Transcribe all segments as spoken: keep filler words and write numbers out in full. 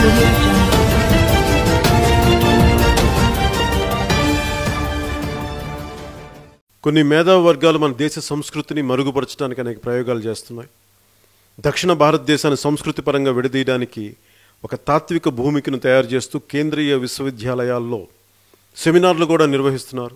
audio jungle. కొన్ని మేధావి వర్గాలు మన దేశ సంస్కృతిని మరుగుపరచడానికి అనేక ప్రయోగాలు చేస్తున్నాయి. దక్షిణ భారతదేశాన్ని సంస్కృతి పరంగా విడదీయడానికి ఒక తాత్విక భూమికను తయారు చేస్తూ కేంద్రీయ విశ్వవిద్యాలయాల్లో సెమినార్లు కూడా నిర్వహిస్తున్నారు.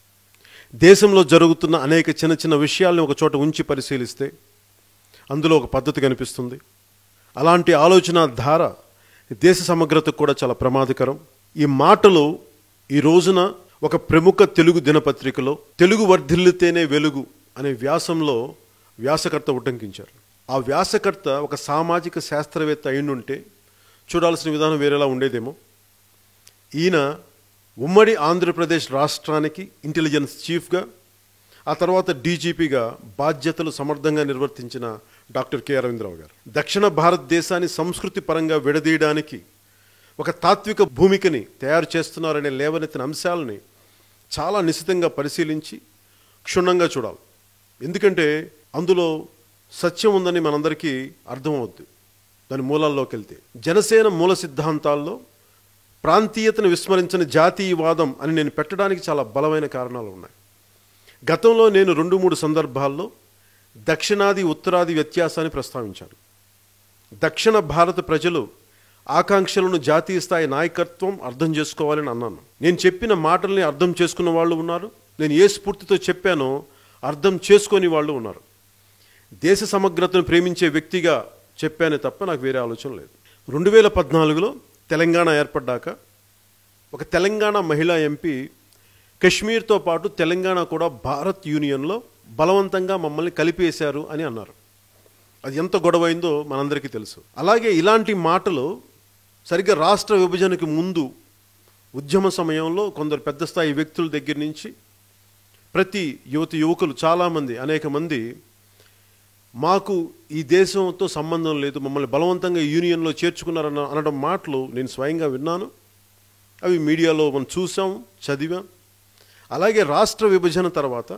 దేశంలో జరుగుతున్న అనేక చిన్న చిన్న విషయాలను ఒక చోట ఉంచి పరిశీలిస్తే అందులో ఒక పద్ధతి కనిపిస్తుంది. అలాంటి ఆలోచన ధార దేశ సమగ్రతకు కూడా చాలా ప్రమాదకరం. ఈ మాటలు ఈ రోజున ఒక ప్రముఖ తెలుగు దినపత్రికలో తెలుగు వర్ధిల్లితేనే వెలుగు అనే వ్యాసంలో వ్యాసకర్త ఉటంకించారు. ఆ వ్యాసకర్త ఒక సామాజిక శాస్త్రవేత్త అయిండుంటే చూడాల్సిన విధానం వేరేలా ఉండేదేమో. ఈయన ఉమ్మడి ఆంధ్రప్రదేశ్ రాష్ట్రానికి ఇంటెలిజెన్స్ చీఫ్గా, ఆ తర్వాత డీజీపీగా బాధ్యతలు సమర్థంగా నిర్వర్తించిన డాక్టర్ కె అరవిందరావు గారు దక్షిణ భారతదేశాన్ని సంస్కృతి పరంగా విడదీయడానికి ఒక తాత్విక భూమికని తయారు చేస్తున్నారనే లేవనెత్తిన అంశాలని చాలా నిశితంగా పరిశీలించి క్షుణ్ణంగా చూడాలి. ఎందుకంటే అందులో సత్యం ఉందని మనందరికీ అర్థమవుద్ది. దాని మూలాల్లోకి వెళ్తే జనసేన మూల సిద్ధాంతాల్లో ప్రాంతీయతను విస్మరించిన జాతీయవాదం అని నేను పెట్టడానికి చాలా బలమైన కారణాలు ఉన్నాయి. గతంలో నేను రెండు మూడు సందర్భాల్లో దక్షిణాది ఉత్తరాది వ్యత్యాసాన్ని ప్రస్తావించాను. దక్షిణ భారత ప్రజలు ఆకాంక్షలను జాతీయ స్థాయి నాయకత్వం అర్థం చేసుకోవాలని అన్నాను. నేను చెప్పిన మాటల్ని అర్థం చేసుకున్న వాళ్ళు ఉన్నారు. నేను ఏ స్ఫూర్తితో చెప్పానో అర్థం చేసుకొని వాళ్ళు ఉన్నారు. దేశ సమగ్రతను ప్రేమించే వ్యక్తిగా చెప్పానే తప్ప నాకు వేరే ఆలోచన లేదు. రెండు వేల పద్నాలుగులో తెలంగాణ ఏర్పడ్డాక ఒక తెలంగాణ మహిళా ఎంపీ కశ్మీర్తో పాటు తెలంగాణ కూడా భారత్ యూనియన్లో బలవంతంగా మమ్మల్ని కలిపేశారు అని అన్నారు. అది ఎంత గొడవైందో మనందరికీ తెలుసు. అలాగే ఇలాంటి మాటలు సరిగ్గా రాష్ట్ర విభజనకు ముందు ఉద్యమ సమయంలో కొందరు పెద్ద స్థాయి వ్యక్తుల దగ్గర నుంచి ప్రతి యువతి యువకులు చాలామంది అనేక మంది మాకు ఈ దేశంతో సంబంధం లేదు, మమ్మల్ని బలవంతంగా యూనియన్లో చేర్చుకున్నారన్న అనడం మాటలు నేను స్వయంగా విన్నాను. అవి మీడియాలో మనం చూసాం, చదివాం. అలాగే రాష్ట్ర విభజన తర్వాత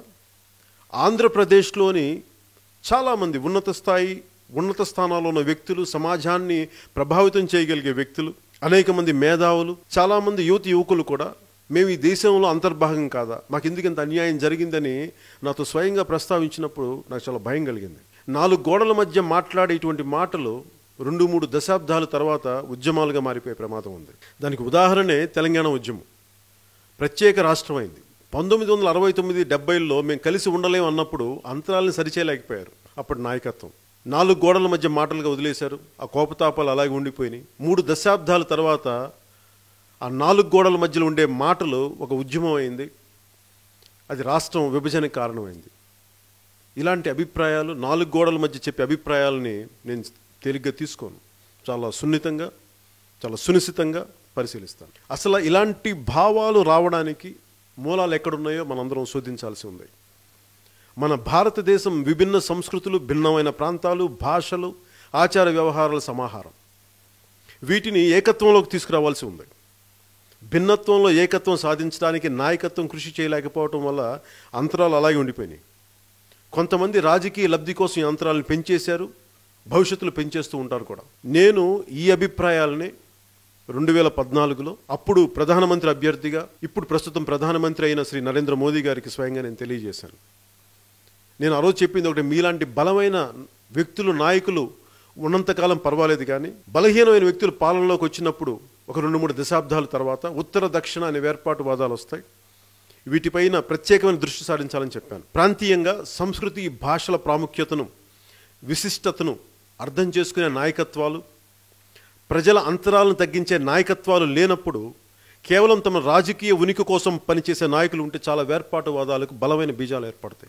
ఆంధ్రప్రదేశ్లోని చాలామంది ఉన్నత స్థాయి ఉన్నత స్థానాల్లో ఉన్న వ్యక్తులు, సమాజాన్ని ప్రభావితం చేయగలిగే వ్యక్తులు, అనేక మంది మేధావులు, చాలామంది యువతి యువకులు కూడా మేము ఈ దేశంలో అంతర్భాగం కాదా, మాకు ఎందుకంత అన్యాయం జరిగిందని నాతో స్వయంగా ప్రస్తావించినప్పుడు నాకు చాలా భయం కలిగింది. నాలుగు గోడల మధ్య మాట్లాడే ఇటువంటి మాటలు రెండు మూడు దశాబ్దాల తర్వాత ఉద్యమాలుగా మారిపోయే ప్రమాదం ఉంది. దానికి ఉదాహరణే తెలంగాణ ఉద్యమం. ప్రత్యేక రాష్ట్రం అయింది. పంతొమ్మిది వందల అరవై తొమ్మిది డెబ్బైలో మేము కలిసి ఉండలేము అన్నప్పుడు అంతరాలను సరిచేయలేకపోయారు అప్పటి నాయకత్వం. నాలుగు గోడల మధ్య మాటలుగా వదిలేశారు. ఆ కోపతాపాలు అలాగే ఉండిపోయినాయి. మూడు దశాబ్దాల తర్వాత ఆ నాలుగు గోడల మధ్యలో ఉండే మాటలు ఒక ఉద్యమం అయింది. అది రాష్ట్రం విభజనకు కారణమైంది. ఇలాంటి అభిప్రాయాలు, నాలుగు గోడల మధ్య చెప్పే అభిప్రాయాలని నేను తేలిగ్గా తీసుకోను. చాలా సున్నితంగా, చాలా సునిశ్చితంగా పరిశీలిస్తాను. అసలు ఇలాంటి భావాలు రావడానికి మూలాలు ఎక్కడున్నాయో మనందరం శోధించాల్సి ఉంది. మన భారతదేశం విభిన్న సంస్కృతులు, భిన్నమైన ప్రాంతాలు, భాషలు, ఆచార వ్యవహారాల సమాహారం. వీటిని ఏకత్వంలోకి తీసుకురావాల్సి ఉంది. భిన్నత్వంలో ఏకత్వం సాధించడానికి నాయకత్వం కృషి చేయలేకపోవటం వల్ల అంతరాలు అలాగే ఉండిపోయినాయి. కొంతమంది రాజకీయ లబ్ధి కోసం ఈ అంతరాలను పెంచేశారు, భవిష్యత్తులో పెంచేస్తూ ఉంటారు కూడా. నేను ఈ అభిప్రాయాలని రెండు వేల పద్నాలుగులో అప్పుడు ప్రధానమంత్రి అభ్యర్థిగా, ఇప్పుడు ప్రస్తుతం ప్రధానమంత్రి అయిన శ్రీ నరేంద్ర మోదీ గారికి స్వయంగా నేను తెలియజేశాను. నేను ఆ రోజు చెప్పింది ఒకటి, మీలాంటి బలమైన వ్యక్తులు, నాయకులు ఉన్నంతకాలం పర్వాలేదు, కానీ బలహీనమైన వ్యక్తులు పాలనలోకి వచ్చినప్పుడు ఒక రెండు మూడు దశాబ్దాల తర్వాత ఉత్తర దక్షిణ అనే వేర్పాటు వాదాలు వస్తాయి. వీటిపైన ప్రత్యేకమైన దృష్టి సారించాలని చెప్పాను. ప్రాంతీయంగా సంస్కృతి, భాషల ప్రాముఖ్యతను, విశిష్టతను అర్థం చేసుకునే నాయకత్వాలు, ప్రజల అంతరాలను తగ్గించే నాయకత్వాలు లేనప్పుడు కేవలం తమ రాజకీయ ఉనికి కోసం పనిచేసే నాయకులు ఉంటే చాలా వేర్పాటువాదాలకు బలమైన బీజాలు ఏర్పడతాయి.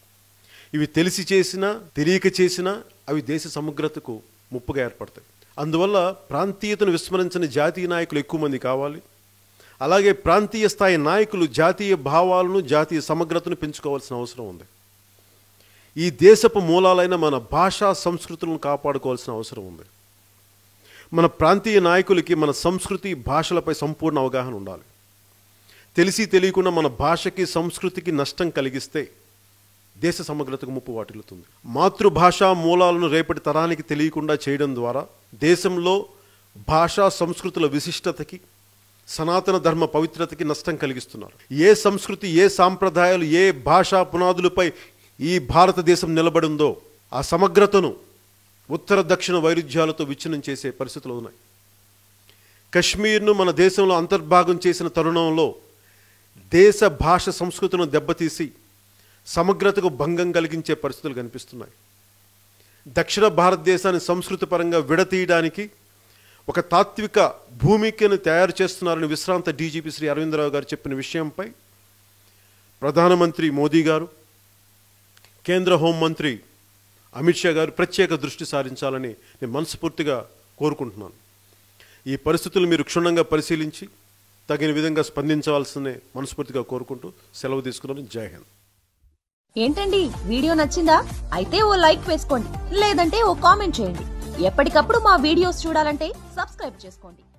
ఇవి తెలిసి చేసినా తెలియక చేసినా అవి దేశ సమగ్రతకు ముప్పుగా ఏర్పడతాయి. అందువల్ల ప్రాంతీయతను విస్మరించని జాతీయ నాయకులు ఎక్కువ మంది కావాలి. అలాగే ప్రాంతీయ స్థాయి నాయకులు జాతీయ భావాలను, జాతీయ సమగ్రతను పెంచుకోవాల్సిన అవసరం ఉంది. ఈ దేశపు మూలాలైన మన భాషా సంస్కృతులను కాపాడుకోవాల్సిన అవసరం ఉంది. మన ప్రాంతీయ నాయకులకి మన సంస్కృతి, భాషలపై సంపూర్ణ అవగాహన ఉండాలి. తెలిసి తెలియకుండా మన భాషకి, సంస్కృతికి నష్టం కలిగిస్తే దేశ సమగ్రతకు ముప్పు వాటిల్లుతుంది. మాతృభాషా మూలాలను రేపటి తరానికి తెలియకుండా చేయడం ద్వారా దేశంలో భాషా సంస్కృతుల విశిష్టతకి, సనాతన ధర్మ పవిత్రతకి నష్టం కలిగిస్తున్నారు. ఏ సంస్కృతి, ఏ సాంప్రదాయాలు, ఏ భాషా పునాదులపై ఈ భారతదేశం నిలబడిందో ఆ సమగ్రతను ఉత్తర దక్షిణ వైరుధ్యాలతో విచ్ఛిన్నం చేసే పరిస్థితులు ఉన్నాయి. కశ్మీర్ను మన దేశంలో అంతర్భాగం చేసిన తరుణంలో దేశ భాష సంస్కృతిని దెబ్బతీసి సమగ్రతకు భంగం కలిగించే పరిస్థితులు కనిపిస్తున్నాయి. దక్షిణ భారతదేశాన్ని సంస్కృతి పరంగా విడతీయడానికి ఒక తాత్విక భూమికను తయారు చేస్తున్నారని విశ్రాంత డీజీపీ శ్రీ అరవిందరావు గారు చెప్పిన విషయంపై ప్రధానమంత్రి మోదీ గారు, కేంద్ర హోంమంత్రి అమిత్ షా గారు ప్రత్యేక దృష్టి సారించాలని నేను మనస్ఫూర్తిగా కోరుకుంటున్నాను. ఈ పరిస్థితులు మీరు క్షుణ్ణంగా పరిశీలించి తగిన విధంగా స్పందించవలసిందే మనస్ఫూర్తిగా కోరుకుంటూ సెలవు తీసుకున్నాను. జై హింద్. ఏంటండి, వీడియో నచ్చిందా? అయితే ఓ లైక్ వేసుకోండి, లేదంటే ఓ కామెంట్ చేయండి. ఎప్పటికప్పుడు మా వీడియోస్ చూడాలంటే సబ్స్క్రైబ్ చేసుకోండి.